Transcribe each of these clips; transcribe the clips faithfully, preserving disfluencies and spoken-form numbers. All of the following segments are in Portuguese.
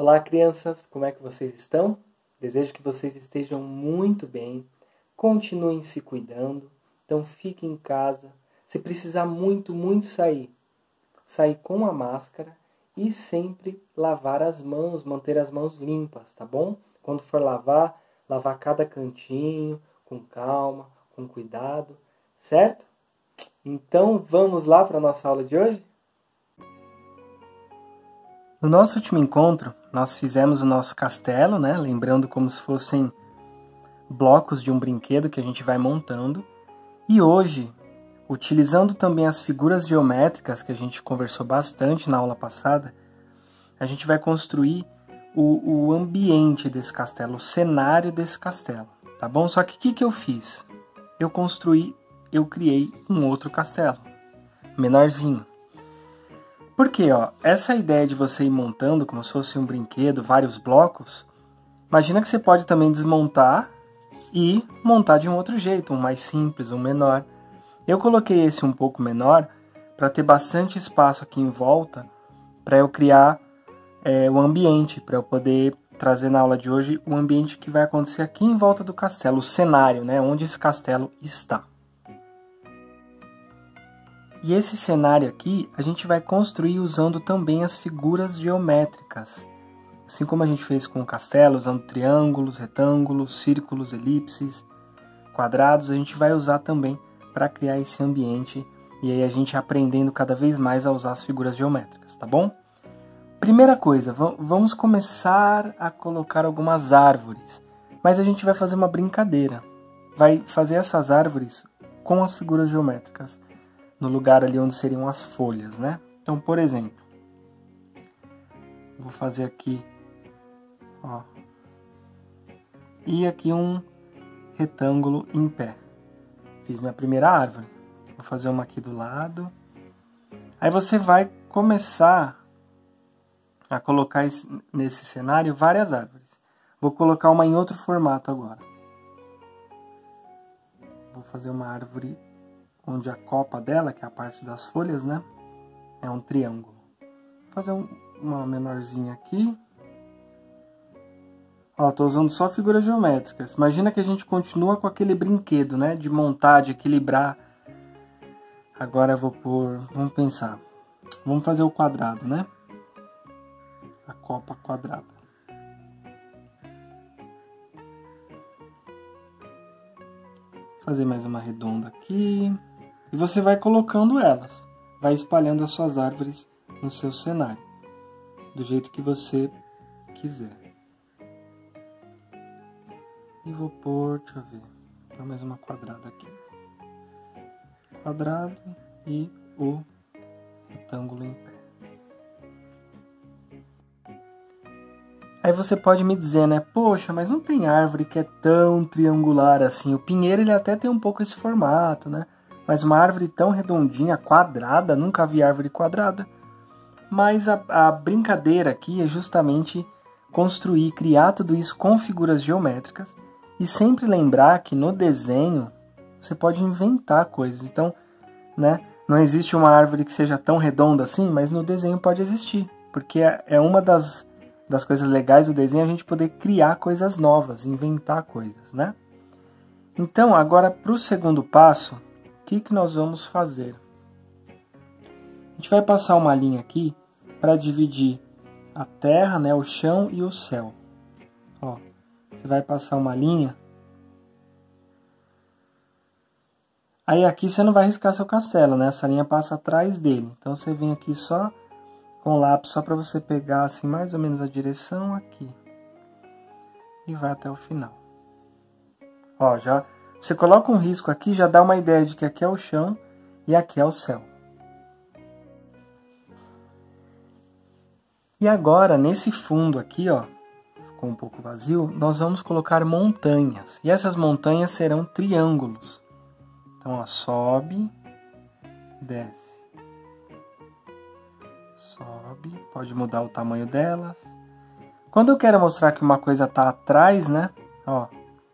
Olá, crianças, como é que vocês estão? Desejo que vocês estejam muito bem, continuem se cuidando, então fiquem em casa. Se precisar muito, muito sair, sair com a máscara e sempre lavar as mãos, manter as mãos limpas, tá bom? Quando for lavar, lavar cada cantinho, com calma, com cuidado, certo? Então vamos lá para a nossa aula de hoje? No nosso último encontro, nós fizemos o nosso castelo, né? Lembrando como se fossem blocos de um brinquedo que a gente vai montando. E hoje, utilizando também as figuras geométricas que a gente conversou bastante na aula passada, a gente vai construir o, o ambiente desse castelo, o cenário desse castelo, tá bom? Só que o que, que eu fiz? Eu construí, eu criei um outro castelo, menorzinho. Porque, ó, essa ideia de você ir montando como se fosse um brinquedo, vários blocos, imagina que você pode também desmontar e montar de um outro jeito, um mais simples, um menor. Eu coloquei esse um pouco menor para ter bastante espaço aqui em volta para eu criar é, o ambiente, para eu poder trazer na aula de hoje o ambiente que vai acontecer aqui em volta do castelo, o cenário, né, onde esse castelo está. E esse cenário aqui a gente vai construir usando também as figuras geométricas. Assim como a gente fez com o castelo, usando triângulos, retângulos, círculos, elipses, quadrados, a gente vai usar também para criar esse ambiente. E aí a gente aprendendo cada vez mais a usar as figuras geométricas, tá bom? Primeira coisa, vamos começar a colocar algumas árvores. Mas a gente vai fazer uma brincadeira. Vai fazer essas árvores com as figuras geométricas, no lugar ali onde seriam as folhas, né? Então, por exemplo, vou fazer aqui, ó, e aqui um retângulo em pé. Fiz minha primeira árvore. Vou fazer uma aqui do lado. Aí você vai começar a colocar nesse cenário várias árvores. Vou colocar uma em outro formato agora. Vou fazer uma árvore onde a copa dela, que é a parte das folhas, né, é um triângulo. Vou fazer um, uma menorzinha aqui. Ó, tô usando só figuras geométricas. Imagina que a gente continua com aquele brinquedo, né, de montar, de equilibrar. Agora eu vou pôr, vamos pensar. Vamos fazer o quadrado, né? A copa quadrada. Fazer mais uma redonda aqui. E você vai colocando elas, vai espalhando as suas árvores no seu cenário, do jeito que você quiser. E vou pôr, deixa eu ver, vou pôr mais uma quadrada aqui. Quadrado e o retângulo em pé. Aí você pode me dizer, né, poxa, mas não tem árvore que é tão triangular assim. O pinheiro ele até tem um pouco esse formato, né? Mas uma árvore tão redondinha, quadrada, nunca vi árvore quadrada. Mas a, a brincadeira aqui é justamente construir, criar tudo isso com figuras geométricas. E sempre lembrar que no desenho você pode inventar coisas. Então, né, não existe uma árvore que seja tão redonda assim, mas no desenho pode existir. Porque é, é uma das, das coisas legais do desenho a gente poder criar coisas novas, inventar coisas, né? Então, agora para o segundo passo, o que, que nós vamos fazer? A gente vai passar uma linha aqui para dividir a terra, né, o chão e o céu. Ó, você vai passar uma linha. Aí aqui você não vai riscar seu castelo, né? Essa linha passa atrás dele. Então você vem aqui só com o lápis, só para você pegar assim mais ou menos a direção aqui. E vai até o final. Ó, já... Você coloca um risco aqui, já dá uma ideia de que aqui é o chão e aqui é o céu. E agora, nesse fundo aqui, ó, ficou um pouco vazio, nós vamos colocar montanhas. E essas montanhas serão triângulos. Então, ó, sobe, desce. Sobe, pode mudar o tamanho delas. Quando eu quero mostrar que uma coisa está atrás, né, ó,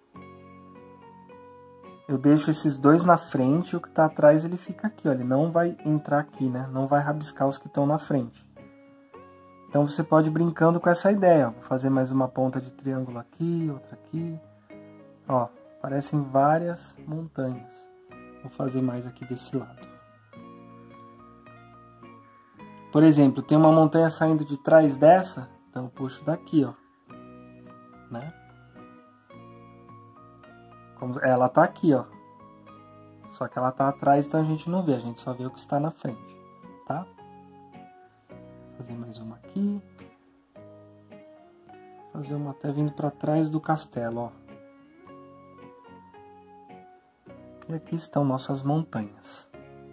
eu deixo esses dois na frente e o que está atrás ele fica aqui, ó. Ele não vai entrar aqui, né? Não vai rabiscar os que estão na frente. Então você pode ir brincando com essa ideia. Vou fazer mais uma ponta de triângulo aqui, outra aqui. Ó, parecem várias montanhas. Vou fazer mais aqui desse lado. Por exemplo, tem uma montanha saindo de trás dessa, então eu puxo daqui, ó. Né? Como ela tá aqui, ó. Só que ela tá atrás, então a gente não vê, a gente só vê o que está na frente, tá? Vou fazer mais uma aqui. Vou fazer uma até vindo para trás do castelo, ó. E aqui estão nossas montanhas.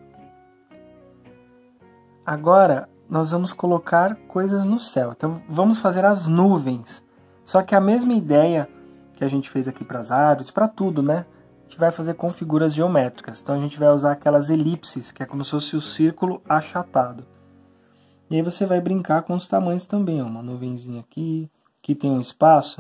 Agora, nós vamos colocar coisas no céu. Então, vamos fazer as nuvens. Só que a mesma ideia que a gente fez aqui para as árvores, para tudo, né? A gente vai fazer com figuras geométricas. Então, a gente vai usar aquelas elipses, que é como se fosse o círculo achatado. E aí você vai brincar com os tamanhos também, ó. Uma nuvenzinha aqui, aqui tem um espaço.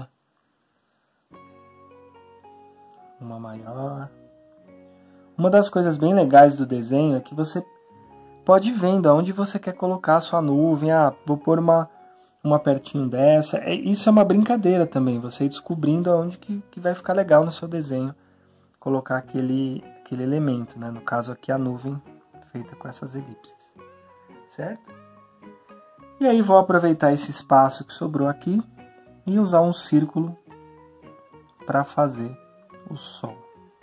Uma maior. Uma das coisas bem legais do desenho é que você pode ir vendo aonde você quer colocar a sua nuvem. Ah, vou pôr uma, uma pertinho dessa. É, isso é uma brincadeira também, você ir descobrindo aonde que, que vai ficar legal no seu desenho. Colocar aquele, aquele elemento, né? No caso aqui a nuvem feita com essas elipses. Certo? E aí vou aproveitar esse espaço que sobrou aqui e usar um círculo para fazer o sol.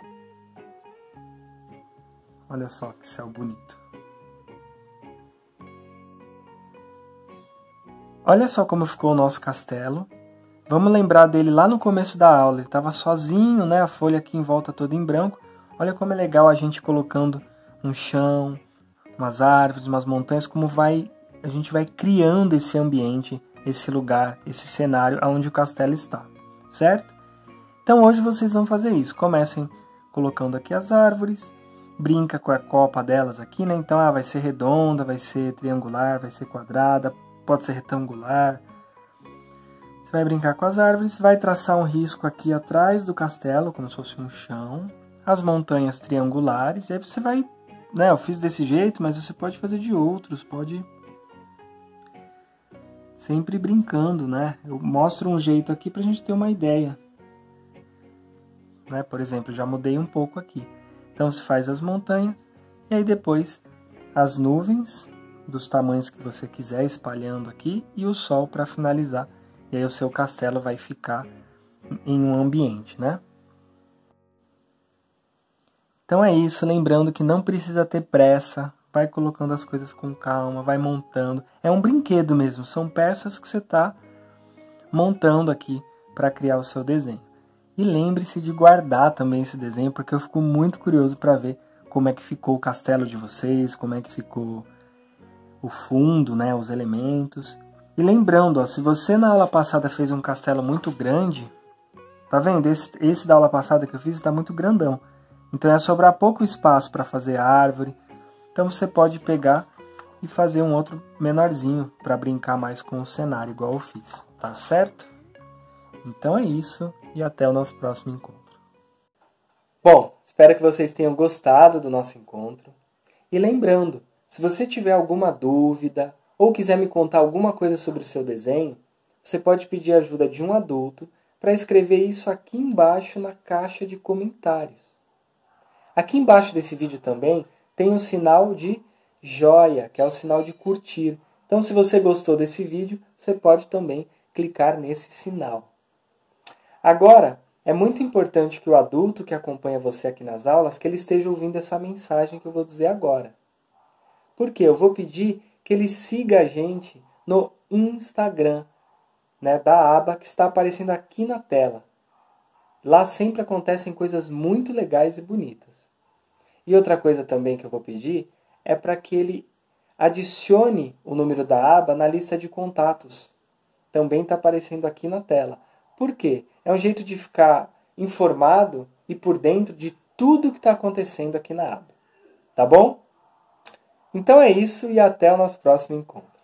Olha só que céu bonito. Olha só como ficou o nosso castelo. Vamos lembrar dele lá no começo da aula. Ele estava sozinho, né? A folha aqui em volta toda em branco. Olha como é legal a gente colocando um chão, umas árvores, umas montanhas, como vai, a gente vai criando esse ambiente, esse lugar, esse cenário onde o castelo está, certo? Então hoje vocês vão fazer isso. Comecem colocando aqui as árvores. Brinca com a copa delas aqui, né? Então, ah, vai ser redonda, vai ser triangular, vai ser quadrada, pode ser retangular. Você vai brincar com as árvores, vai traçar um risco aqui atrás do castelo, como se fosse um chão. As montanhas triangulares, e aí você vai, né? Eu fiz desse jeito, mas você pode fazer de outros, pode sempre brincando, né? Eu mostro um jeito aqui pra gente ter uma ideia. Né? Por exemplo, já mudei um pouco aqui. Então, se faz as montanhas, e aí depois as nuvens, dos tamanhos que você quiser, espalhando aqui, e o sol para finalizar. E aí o seu castelo vai ficar em um ambiente, né? Então é isso, lembrando que não precisa ter pressa, vai colocando as coisas com calma, vai montando. É um brinquedo mesmo, são peças que você está montando aqui para criar o seu desenho. E lembre-se de guardar também esse desenho, porque eu fico muito curioso para ver como é que ficou o castelo de vocês, como é que ficou o fundo, né, os elementos. E lembrando, ó, se você na aula passada fez um castelo muito grande, tá vendo? Esse, esse da aula passada que eu fiz está muito grandão. Então ia sobrar pouco espaço para fazer árvore. Então você pode pegar e fazer um outro menorzinho para brincar mais com o cenário, igual eu fiz. Tá certo? Então é isso e até o nosso próximo encontro. Bom, espero que vocês tenham gostado do nosso encontro. E lembrando, se você tiver alguma dúvida ou quiser me contar alguma coisa sobre o seu desenho, você pode pedir a ajuda de um adulto para escrever isso aqui embaixo na caixa de comentários. Aqui embaixo desse vídeo também tem um sinal de joia, que é o sinal de curtir. Então, se você gostou desse vídeo, você pode também clicar nesse sinal. Agora, é muito importante que o adulto que acompanha você aqui nas aulas, que ele esteja ouvindo essa mensagem que eu vou dizer agora. Por quê? Eu vou pedir que ele siga a gente no Instagram, né, da aba que está aparecendo aqui na tela. Lá sempre acontecem coisas muito legais e bonitas. E outra coisa também que eu vou pedir é para que ele adicione o número da aba na lista de contatos. Também está aparecendo aqui na tela. Por quê? É um jeito de ficar informado e por dentro de tudo que está acontecendo aqui na aba. Tá bom? Então é isso e até o nosso próximo encontro.